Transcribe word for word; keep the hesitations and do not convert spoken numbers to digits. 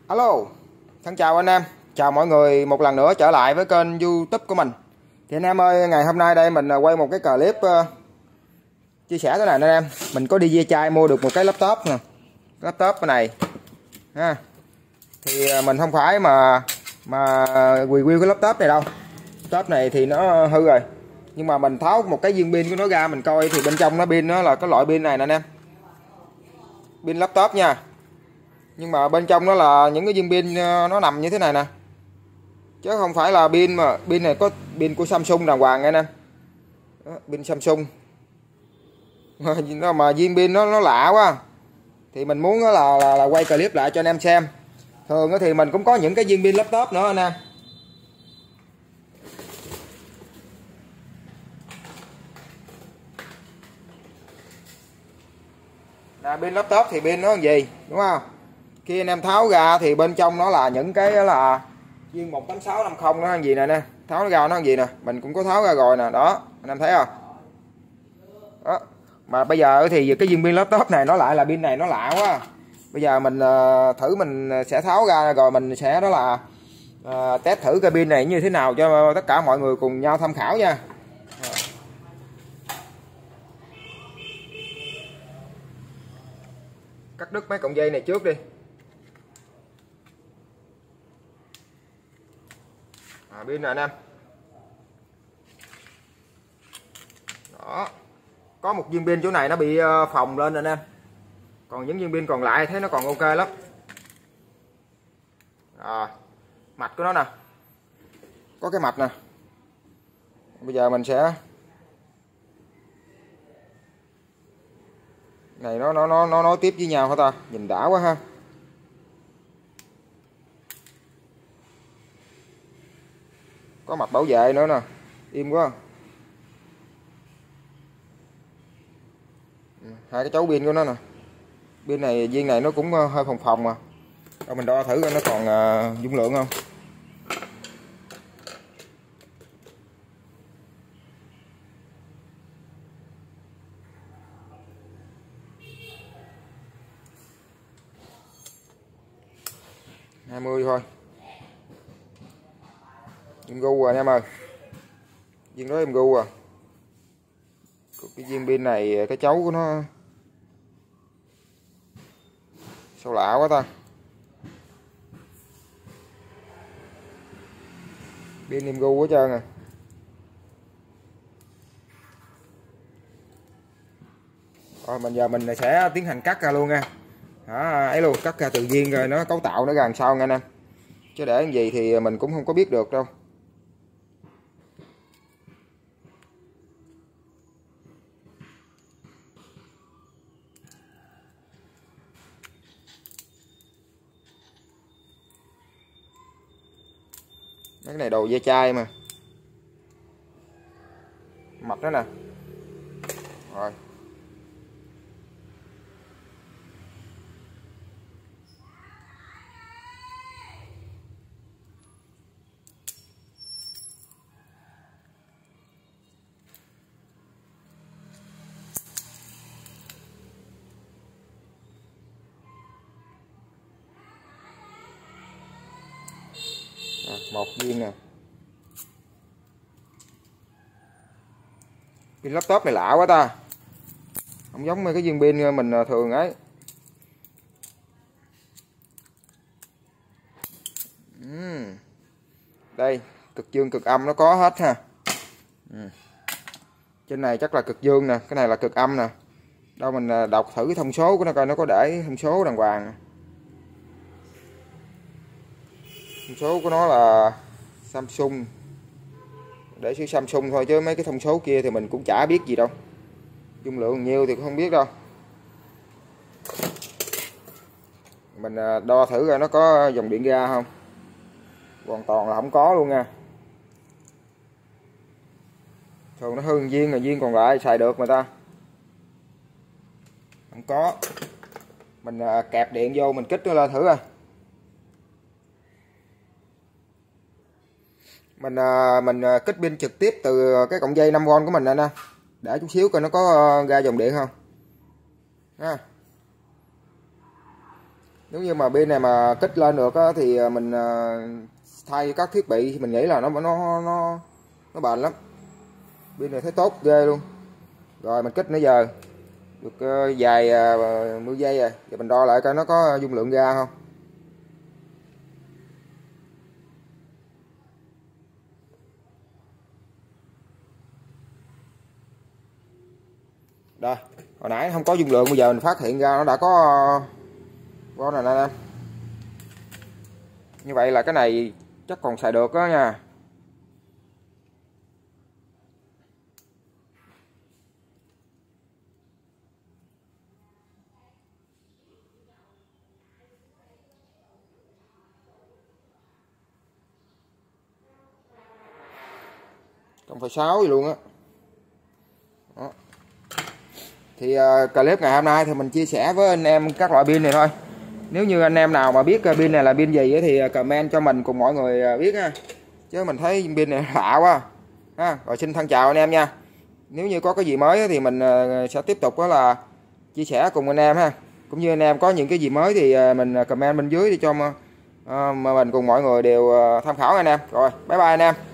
Alo, thân chào anh em, chào mọi người một lần nữa trở lại với kênh YouTube của mình. Thì anh em ơi, ngày hôm nay đây mình quay một cái clip uh, chia sẻ thế này anh em. Mình có đi Ve Chai mua được một cái laptop nè, laptop cái này ha. Thì mình không phải mà mà review cái laptop này đâu. Laptop này thì nó hư rồi, nhưng mà mình tháo một cái viên pin của nó ra mình coi thì bên trong nó pin nó là cái loại pin này nè anh em, pin laptop nha. Nhưng mà bên trong nó là những cái viên pin nó nằm như thế này nè, chứ không phải là pin, mà pin này có pin của Samsung đàng hoàng anh em. Đó, pin Samsung nó mà viên pin nó nó lạ quá, thì mình muốn là, là là quay clip lại cho anh em xem. Thường thì mình cũng có những cái viên pin laptop nữa anh em. Nè, pin laptop thì pin nó làm gì đúng không? Khi anh em tháo ra thì bên trong nó là những cái là viên một tám sáu năm không nó làm gì nè nè, tháo nó ra nó làm gì nè, mình cũng có tháo ra rồi nè, đó anh em thấy không? Đó. Mà bây giờ thì cái viên pin laptop này nó lại là pin này nó lạ quá. Bây giờ mình uh, thử mình sẽ tháo ra rồi mình sẽ đó là uh, test thử cái pin này như thế nào cho tất cả mọi người cùng nhau tham khảo nha. Cắt đứt mấy cọng dây này trước đi. À, pin này anh em. Đó. Có một viên pin chỗ này nó bị phồng lên anh em. Còn những viên pin còn lại thấy nó còn ok lắm. À, mạch của nó nè. Có cái mạch nè. Bây giờ mình sẽ này nó nó nó nó nối tiếp với nhau hả ta? Nhìn đã quá ha. Có mạch bảo vệ nữa nè. Im quá. Hai cái chấu pin của nó nè. Pin này viên này nó cũng hơi phồng phồng mà. Rồi mình đo thử coi nó còn uh, dung lượng không. hai mươi thôi. Em gu rồi anh em ơi. Viên đó em gu à. Cái viên pin này cái chấu của nó sao lạ quá ta. Pin em gu hết trơn à. Rồi mình giờ mình sẽ tiến hành cắt ra luôn nha. Đó, ấy luôn, cắt ra từ viên rồi nó cấu tạo nó ra làm sao nha anh em. Chứ để cái gì thì mình cũng không có biết được đâu. Cái này đồ Ve Chai mà. Mạch đó nè. Rồi. Một viên nè. Pin laptop này lạ quá ta, không giống mấy cái viên pin mình thường ấy. uhm. Đây cực dương cực âm nó có hết ha. uhm. Trên này chắc là cực dương nè, cái này là cực âm nè. Đâu mình đọc thử cái thông số của nó coi nó có để thông số đàng hoàng. Thông số của nó là Samsung, để chữ Samsung thôi chứ mấy cái thông số kia thì mình cũng chả biết gì đâu. Dung lượng nhiêu thì cũng không biết đâu. Mình đo thử coi nó có dòng điện ra không. Hoàn toàn là không có luôn nha. Thường nó hư viên rồi viên còn lại xài được mà ta. Không có. Mình kẹp điện vô mình kích nó lên thử coi. Mình mình kích pin trực tiếp từ cái cọng dây năm vôn của mình này nè. Để chút xíu coi nó có ra dòng điện không. Ha. Nếu như mà pin này mà kích lên được á, thì mình thay các thiết bị thì mình nghĩ là nó nó nó nó bền lắm. Pin này thấy tốt ghê luôn. Rồi mình kích nãy giờ được dài mười giây rồi. Giờ mình đo lại coi nó có dung lượng ga không. Đây, hồi nãy không có dung lượng, bây giờ mình phát hiện ra nó đã có con này nè. Như vậy là cái này chắc còn xài được đó nha. không phẩy sáu gì luôn á. Đó. Thì uh, clip ngày hôm nay thì mình chia sẻ với anh em các loại pin này thôi. Nếu như anh em nào mà biết pin này là pin gì thì comment cho mình cùng mọi người biết ha. Chứ mình thấy pin này lạ quá ha. Rồi xin thân chào anh em nha. Nếu như có cái gì mới thì mình sẽ tiếp tục đó là chia sẻ cùng anh em ha. Cũng như anh em có những cái gì mới thì mình comment bên dưới để cho mà mình cùng mọi người đều tham khảo anh em. Rồi bye bye anh em.